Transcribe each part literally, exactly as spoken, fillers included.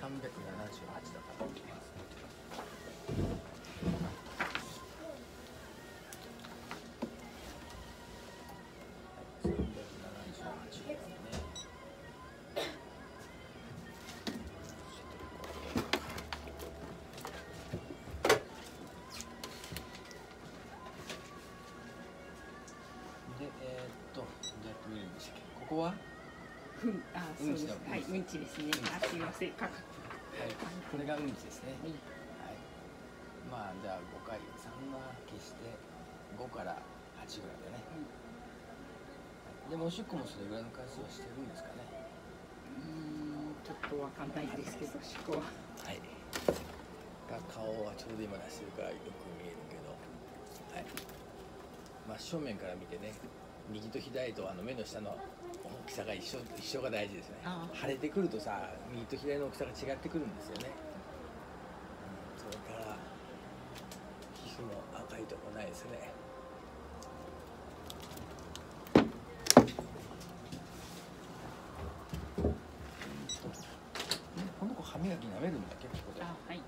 さんびゃくななじゅうはちだから。ここは？ うん、あ、そうです。はい、うんちですね。あ、すみません。かか。 はい、これがうんちですね。はい。まあ、じゃあ、五回、三は消して、五から八ぐらいだね。でも、おしっこもそれぐらいの回数はしてるんですかね。 うん、ちょっとわかんないですけど、おしっこは。 はい。顔はちょうど今出してるから、よく見えるけど。はい。真正面から見てね。右と左とあの目の下の大きさが一緒一緒が大事ですね。腫れてくるとさ、右と左の大きさが違ってくるんですよね。うん、それから皮膚も赤いとこないですね。この子歯磨き舐めるんだっけここで。あ、はい。はい。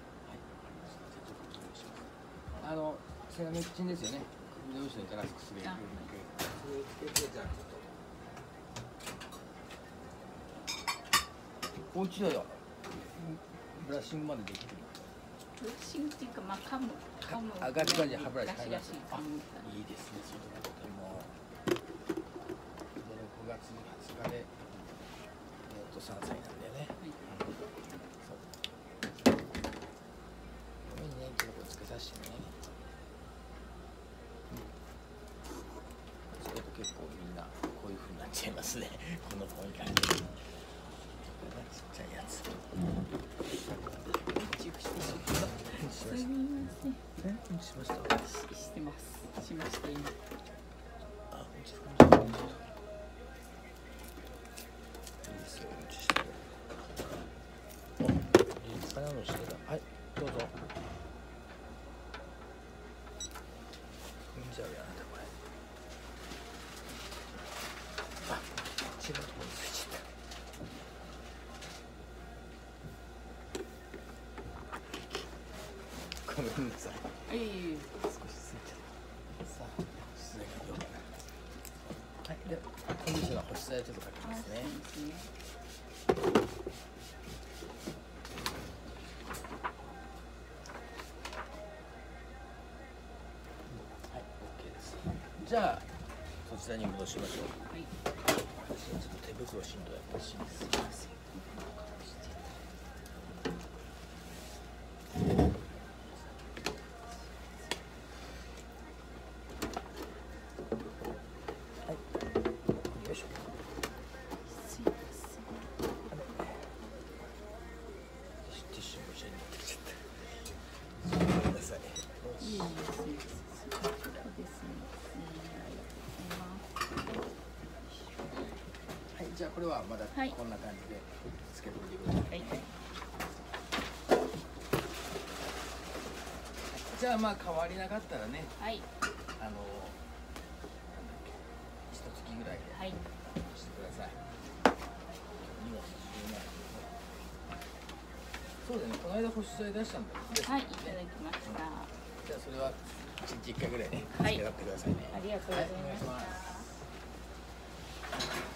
あのセラミックチンですよね。首の後ろに垂らす薬。お家ではブラッシングまでできる。 ブラッシングっていうか、まあ、噛む。噛む。 あ、ガチガチ歯ブラシ買います。 あ、 いいですね。それはとても。で、ろくがつはつかで、えっとさんさいなんだよね。はい。そう。ごめんね、今日こつけさせてね。それと結構みんなこういう風になっちゃいますね。この本に関して。ちっちゃいやつ。すみません。え、うんちしました。 してます。しました今。 あ、うんちうんち。いいですよ、うんちして。お、立派なのしてた。はい、どうぞ。うんじゃうやな、これ。あ、違うところについちゃった。ごめんなさい。 ええ、 少しついちゃった。さあ、失礼かけようかな。はい、で、コンディショナー保湿剤ちょっとかけますね。はい、オッケーです。じゃあ、そちらに戻しましょう。はい。私はちょっと手袋しんどい欲しいです。すみません。じゃあこれはまだこんな感じでつけてみてください。はい、じゃあまあ変わりなかったらね、はい、あのなんだっけ一月ぐらいでしてください。荷物収納。そうだね、この間保湿剤出したんだよね。はい、いただきました。じゃあそれはいちにちいっかいぐらいね、つけてってくださいね。ありがとうございました。